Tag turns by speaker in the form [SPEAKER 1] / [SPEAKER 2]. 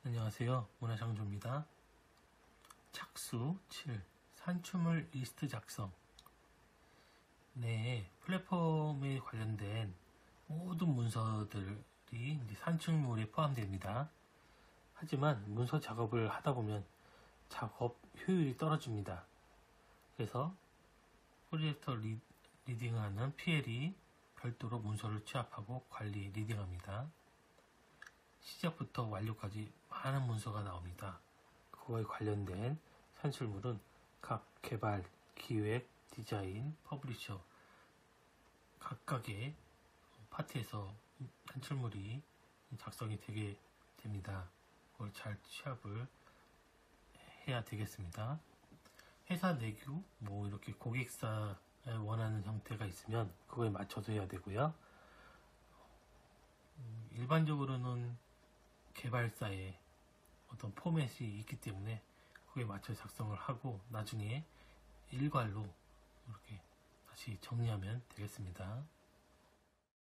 [SPEAKER 1] 안녕하세요. 문화창조입니다. 착수 7. 산출물 리스트 작성. 네, 플랫폼에 관련된 모든 문서들이 이제 산출물에 포함됩니다. 하지만 문서 작업을 하다 보면 작업 효율이 떨어집니다. 그래서 프로젝터 리딩하는 PL이 별도로 문서를 취합하고 관리, 리딩합니다. 시작부터 완료까지 많은 문서가 나옵니다. 그거에 관련된 산출물은 각 개발, 기획, 디자인, 퍼블리셔 각각의 파트에서 산출물이 작성이 되게 됩니다. 그걸 잘 취합을 해야 되겠습니다. 회사 내규, 이렇게 고객사 원하는 형태가 있으면 그거에 맞춰서 해야 되고요. 일반적으로는 개발사에 어떤 포맷이 있기 때문에 그에 맞춰 작성을 하고 나중에 일괄로 이렇게 다시 정리하면 되겠습니다.